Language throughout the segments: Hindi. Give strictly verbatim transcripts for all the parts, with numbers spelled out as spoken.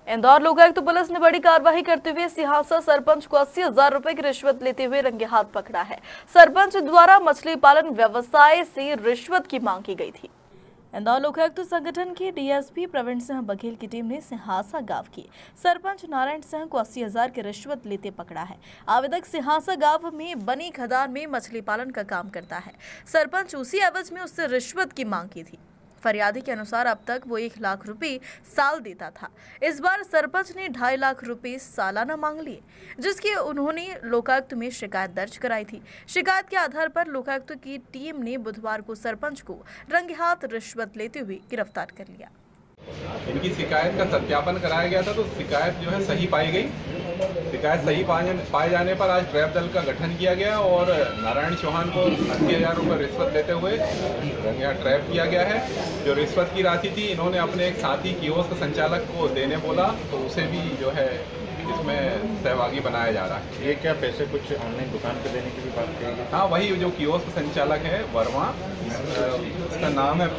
इंदौर लोकायुक्त पुलिस ने बड़ी कार्रवाई करते हुए सिहासा सरपंच को अस्सी हजार रुपए की रिश्वत लेते हुए रंगे हाथ पकड़ा है। सरपंच द्वारा मछली पालन व्यवसाय से रिश्वत की मांग की गई थी। इंदौर लोकायुक्त संगठन के डीएसपी प्रवीण सिंह बघेल की टीम ने सिहासा गांव की सरपंच नारायण सिंह को अस्सी हजार की रिश्वत लेते पकड़ा है। आवेदक सिहासा गांव में बनी खदान में मछली पालन का काम करता है। सरपंच उसी एवज में उससे रिश्वत की मांग की थी। फरियादी के अनुसार अब तक वो एक लाख रुपए साल देता था। इस बार सरपंच ने ढाई लाख रुपए सालाना मांग लिए, जिसकी उन्होंने लोकायुक्त में शिकायत दर्ज कराई थी। शिकायत के आधार पर लोकायुक्त की टीम ने बुधवार को सरपंच को रंगे हाथ रिश्वत लेते हुए गिरफ्तार कर लिया। इनकी शिकायत का सत्यापन कराया गया था, तो शिकायत जो है सही पाई गई। शिकायत सही पाए जाने पर आज ट्रैप दल का गठन किया गया और नारायण चौहान को अस्सी हजार रुपये रिश्वत देते हुए रंगे हाथ ट्रैप किया गया है। जो रिश्वत की राशि थी, इन्होंने अपने एक साथी कियोस्क संचालक को देने बोला, तो उसे भी जो है इसमें सहभागी बनाया जा रहा है। ये क्या पैसे कुछ ऑनलाइन दुकान पे देने की भी बात कही गई? हाँ, वही जो कियोस्क संचालक है वर्मा, उसका नाम है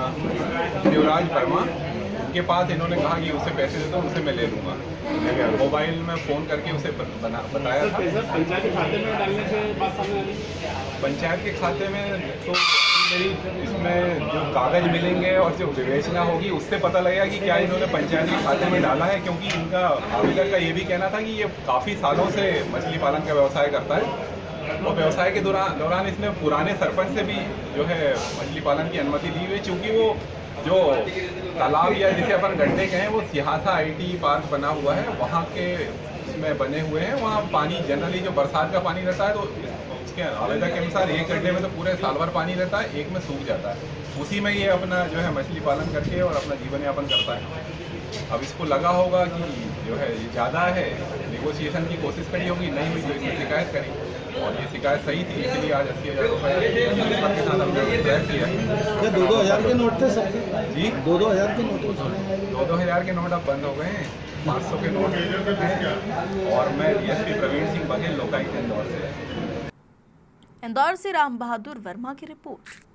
शिवराज वर्मा, उनके पास इन्होंने कहा कि उसे पैसे दे दो, उनसे मैं ले लूँगा। मोबाइल में फ़ोन करके उसे बना बताया था। पंचायत के खाते में डालने से बात सामने आई? पंचायत के खाते में तो मेरी इसमें जो कागज मिलेंगे और जो विवेचना होगी उससे पता लगेगा कि क्या इन्होंने पंचायत के खाते में डाला है, क्योंकि इनका आवेदक का ये भी कहना था कि ये काफ़ी सालों से मछली पालन का व्यवसाय करता है और व्यवसाय के दौरान दौरान इसने पुराने सरपंच से भी जो है मछली पालन की अनुमति दी हुई, चूँकि वो जो तालाब या जिसे अपन गड्ढे कहें, वो सिहासा आईटी पार्क बना हुआ है, वहाँ के इसमें बने हुए हैं। वहाँ पानी जनरली जो बरसात का पानी रहता है, तो उसके आवेदक के अनुसार एक गड्ढे में तो पूरे साल भर पानी रहता है, एक में सूख जाता है। उसी में ये अपना जो है मछली पालन करके और अपना जीवन यापन करता है। अब इसको लगा होगा कि जो है ये ज़्यादा है, नेगोशिएशन की कोशिश करी होगी, नहीं हुई तो इसमें शिकायत करी और ये शिकायत सही थी, इसलिए आज अस्सी हज़ार रुपये के साथ हमने ट्रैप किया। दो दो हज़ार के नोट थे सब जी, दो दो हज़ार के नोट दो दो हज़ार के नोट अब बंद हो गए हैं, पाँच सौ के नोट हैं। और मैं डीएसपी प्रवीण सिंह बघेल लोकायुक्त इंदौर से। इंदौर से राम बहादुर वर्मा की रिपोर्ट।